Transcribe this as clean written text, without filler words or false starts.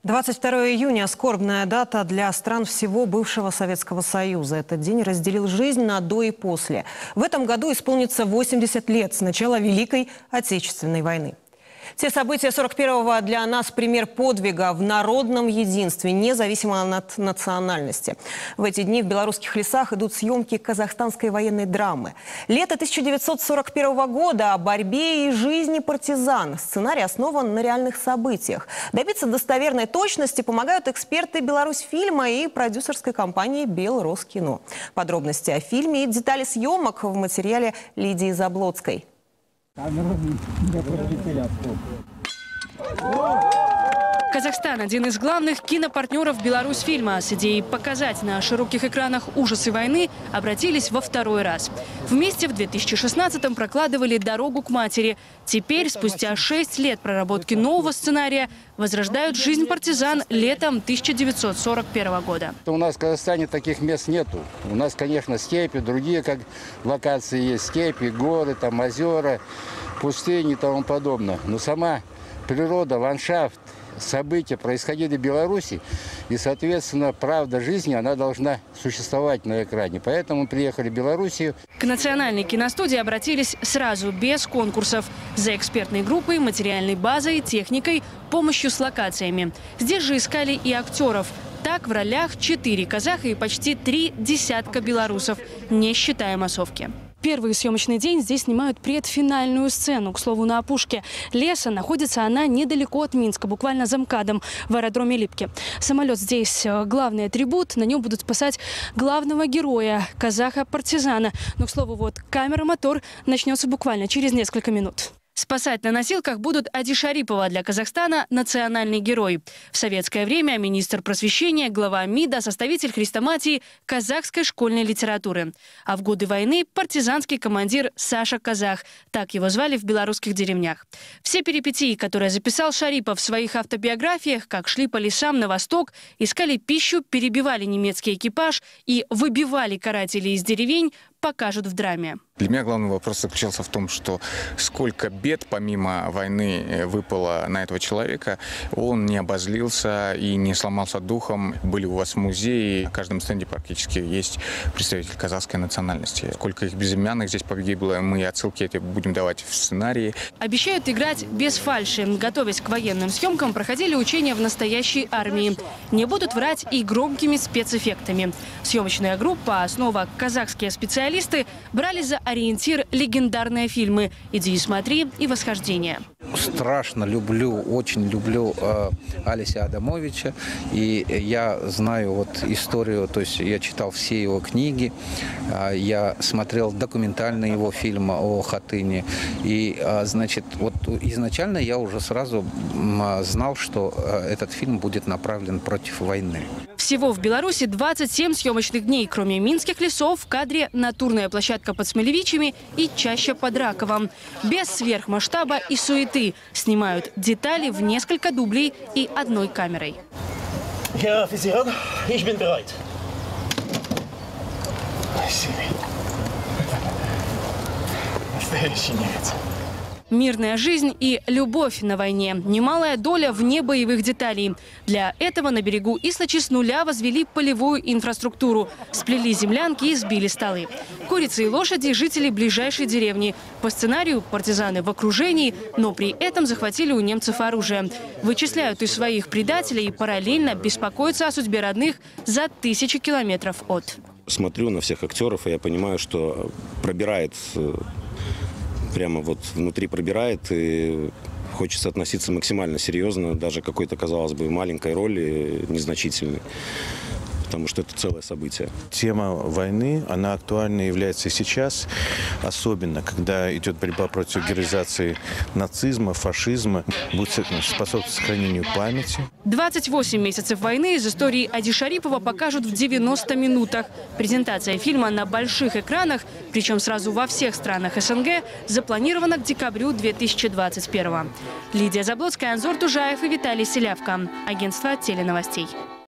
22 июня – скорбная дата для стран всего бывшего Советского Союза. Этот день разделил жизнь на до и после. В этом году исполнится 80 лет с начала Великой Отечественной войны. Те события 41-го для нас пример подвига в народном единстве, независимо от национальности. В эти дни в белорусских лесах идут съемки казахстанской военной драмы. Лето 1941 года о борьбе и жизни партизан. Сценарий основан на реальных событиях. Добиться достоверной точности помогают эксперты Беларусьфильма и продюсерской компании «Белроскино». Подробности о фильме и детали съемок в материале Лидии Заблоцкой. Казахстан – один из главных кинопартнеров Беларусьфильма. С идеей показать на широких экранах ужасы войны обратились во второй раз. Вместе в 2016-м прокладывали дорогу к матери. Теперь, спустя 6 лет проработки нового сценария, возрождают жизнь партизан летом 1941 года. У нас в Казахстане таких мест нету. У нас, конечно, степи, другие как локации есть. Степи, горы, там, озера, пустыни и тому подобное. Но сама природа, ландшафт, события происходили в Беларуси, и, соответственно, правда жизни, она должна существовать на экране. Поэтому приехали в Белоруссию. К национальной киностудии обратились сразу, без конкурсов, за экспертной группой, материальной базой, техникой, помощью с локациями. Здесь же искали и актеров. Так в ролях 4 казаха и почти 3 десятка белорусов, не считая массовки. Первый съемочный день здесь снимают предфинальную сцену. К слову, на опушке леса находится она недалеко от Минска, буквально за МКАДом, в аэродроме Липки. Самолет здесь главный атрибут, на нем будут спасать главного героя, казаха-партизана. Но, к слову, вот камера-мотор начнется буквально через несколько минут. Спасать на носилках будут Ади Шарипова, для Казахстана национальный герой. В советское время министр просвещения, глава МИДа, составитель хрестоматии казахской школьной литературы. А в годы войны партизанский командир Саша Казах. Так его звали в белорусских деревнях. Все перипетии, которые записал Шарипов в своих автобиографиях, как шли по лесам на восток, искали пищу, перебивали немецкий экипаж и выбивали карателей из деревень, покажут в драме. Для меня главный вопрос заключался в том, что сколько бед помимо войны выпало на этого человека, он не обозлился и не сломался духом. Были у вас музеи, в каждом стенде практически есть представитель казахской национальности. Сколько их безымянных здесь погибло, мы отсылки эти будем давать в сценарии. Обещают играть без фальши. Готовясь к военным съемкам, проходили учения в настоящей армии. Не будут врать и громкими спецэффектами. Съемочная группа, основа казахские специалисты, брали за ориентир легендарные фильмы «Иди и смотри» и «Восхождение». Страшно люблю, очень люблю Алися Адамовича. И я знаю вот историю, то есть я читал все его книги, я смотрел документальный его фильм о Хатыне. И, значит, вот изначально я уже сразу знал, что этот фильм будет направлен против войны. Всего в Беларуси 27 съемочных дней. Кроме минских лесов, в кадре натурная площадка под Смолевичами и чаща под Раковом. Без сверхмасштаба и суеты. Снимают детали в несколько дублей и одной камерой. Herr Offizier, ich bin bereit. Настоящий немец. Мирная жизнь и любовь на войне. Немалая доля вне боевых деталей. Для этого на берегу Ислачи с нуля возвели полевую инфраструктуру. Сплели землянки и сбили столы. Курицы и лошади – жители ближайшей деревни. По сценарию партизаны в окружении, но при этом захватили у немцев оружие. Вычисляют из своих предателей и параллельно беспокоятся о судьбе родных за тысячи километров от. Смотрю на всех актеров, и я понимаю, что пробирает... Прямо вот внутри пробирает, и хочется относиться максимально серьезно, даже какой-то, казалось бы, маленькой роли, незначительной, потому что это целое событие. Тема войны, она актуальна является и сейчас, особенно когда идет борьба против героизации нацизма, фашизма, будет способствовать сохранению памяти. 28 месяцев войны из истории Ади Шарипова покажут в 90 минутах. Презентация фильма на больших экранах, причем сразу во всех странах СНГ, запланирована к декабрю 2021. Лидия Заблоцкая, Анзор Тужаев и Виталий Селявко. Агентство теленовостей.